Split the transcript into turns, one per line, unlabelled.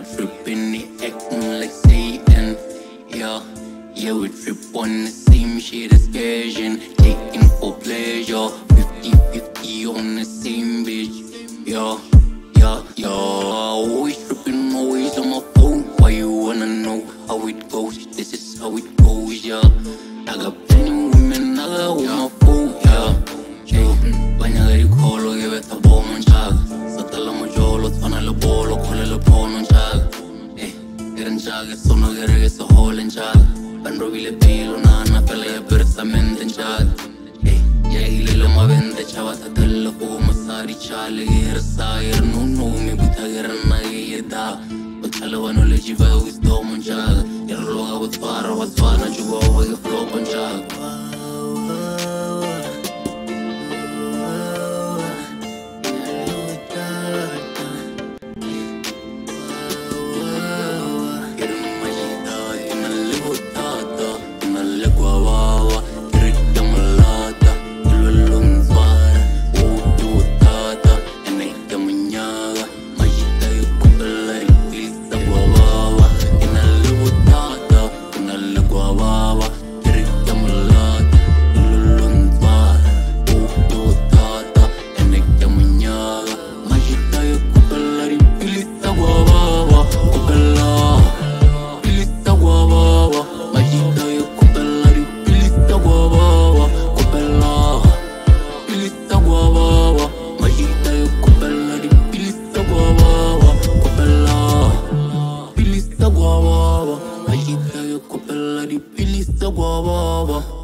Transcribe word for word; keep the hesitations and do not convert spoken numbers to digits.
tripping, they acting like Satan. Yeah, yeah, we trip on the same shit excursion, taking for pleasure, fifty fifty on the same bitch. Yeah, yeah, yeah, always tripping, always on my phone. Why you wanna know how it goes? This is how it goes, yeah. I got plenty women, I got with my phone, yeah. Hey, banyaga di kholo ke betha bomo nchaga, satala mojolo tshwana le bolo kholela phono nchaga. Hey, ere nchaga sono ke re ke se hole nchaga, bandrobile pelo na na fela ya persamente nchaga. Hey, ya ile le mabende chava tatella fo masari chale ke sa ere no no me butha ke rena ke da. Uthalawano le jiva wisdom nchaga, ere loga botswara botswana juba wa ke flow nchaga. Agita yo copella di pilista guava.